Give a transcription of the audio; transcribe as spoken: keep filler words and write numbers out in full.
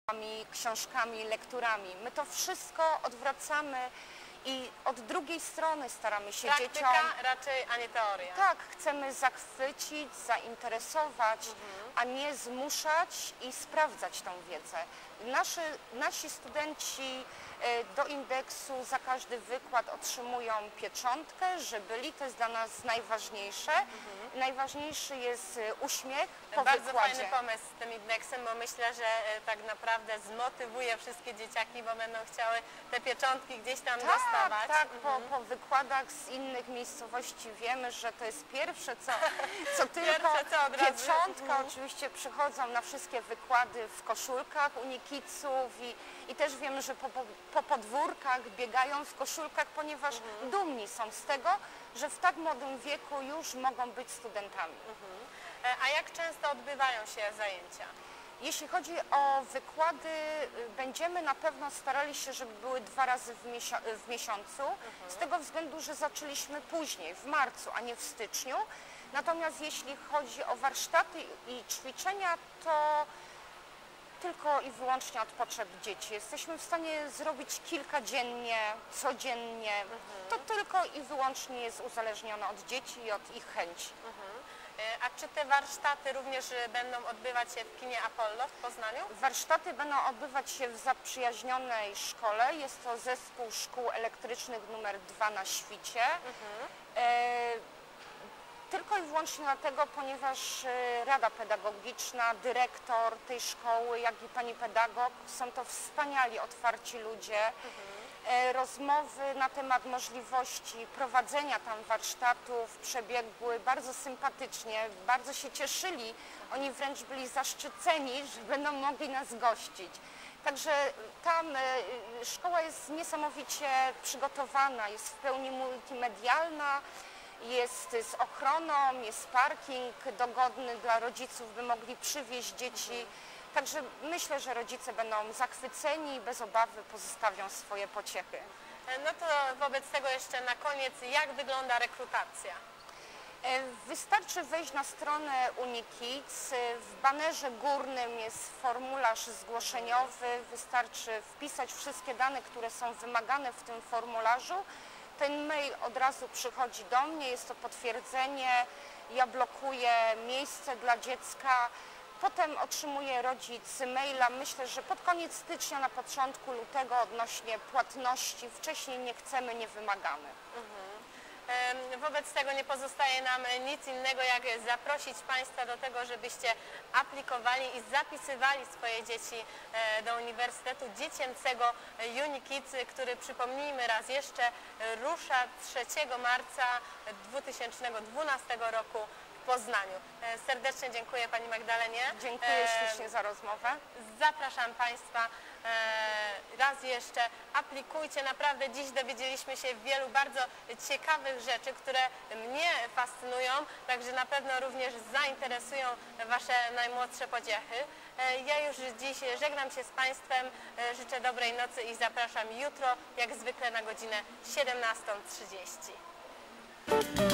książkami, lekturami. My to wszystko odwracamy i od drugiej strony staramy się Praktyka dzieciom... raczej, a nie teoria. Tak, chcemy zachwycić, zainteresować, mhm. a nie zmuszać i sprawdzać tą wiedzę. Naszy, nasi studenci do indeksu za każdy wykład otrzymują pieczątkę, że byli, to jest dla nas najważniejsze. Mhm. Najważniejszy jest uśmiech po Bardzo wykładzie. fajny pomysł z tym indeksem, bo myślę, że tak naprawdę zmotywuje wszystkie dzieciaki, bo będą chciały te pieczątki gdzieś tam tak, dostawać. Tak, mhm. po, po wykładach z innych miejscowości wiemy, że to jest pierwsze, co, co tylko pierwsze, co od razu. Pieczątka. Mhm. Oczywiście przychodzą na wszystkie wykłady w koszulkach unikiców i, i też wiemy, że po, po, po podwórkach biegają w koszulkach, ponieważ mhm. dumni są z tego, że w tak młodym wieku już mogą być studentami. Mhm. A jak często odbywają się zajęcia? Jeśli chodzi o wykłady, będziemy na pewno starali się, żeby były dwa razy w, miesią w miesiącu, mhm. z tego względu, że zaczęliśmy później, w marcu, a nie w styczniu. Natomiast jeśli chodzi o warsztaty i ćwiczenia, to tylko i wyłącznie od potrzeb dzieci. Jesteśmy w stanie zrobić kilka dziennie, codziennie. Mhm. To tylko i wyłącznie jest uzależnione od dzieci i od ich chęci. Mhm. A czy te warsztaty również będą odbywać się w kinie Apollo w Poznaniu? Warsztaty będą odbywać się w zaprzyjaźnionej szkole. Jest to zespół szkół elektrycznych numer dwa na Świcie. Mhm. E Tylko i wyłącznie dlatego, ponieważ Rada Pedagogiczna, dyrektor tej szkoły, jak i pani pedagog są to wspaniali, otwarci ludzie. Mhm. Rozmowy na temat możliwości prowadzenia tam warsztatów przebiegły bardzo sympatycznie, bardzo się cieszyli. Oni wręcz byli zaszczyceni, że będą mogli nas gościć. Także tam szkoła jest niesamowicie przygotowana, jest w pełni multimedialna. Jest z ochroną, jest parking dogodny dla rodziców, by mogli przywieźć dzieci. Mhm. Także myślę, że rodzice będą zachwyceni i bez obawy pozostawią swoje pociechy. No to wobec tego jeszcze na koniec, jak wygląda rekrutacja? Wystarczy wejść na stronę Unikids. W banerze górnym jest formularz zgłoszeniowy. Wystarczy wpisać wszystkie dane, które są wymagane w tym formularzu. Ten mail od razu przychodzi do mnie, jest to potwierdzenie, ja blokuję miejsce dla dziecka, potem otrzymuje rodzic maila, myślę, że pod koniec stycznia, na początku lutego odnośnie płatności, wcześniej nie chcemy, nie wymagamy. Mhm. Wobec tego nie pozostaje nam nic innego, jak zaprosić Państwa do tego, żebyście aplikowali i zapisywali swoje dzieci do Uniwersytetu Dziecięcego Unikids, który, przypomnijmy raz jeszcze, rusza trzeciego marca dwa tysiące dwunastego roku w Poznaniu. Serdecznie dziękuję Pani Magdalenie. Dziękuję ślicznie za rozmowę. Zapraszam Państwa raz jeszcze, aplikujcie, naprawdę dziś dowiedzieliśmy się wielu bardzo ciekawych rzeczy, które mnie fascynują, także na pewno również zainteresują Wasze najmłodsze pociechy. Ja już dziś żegnam się z Państwem, życzę dobrej nocy i zapraszam jutro, jak zwykle na godzinę siedemnastą trzydzieści.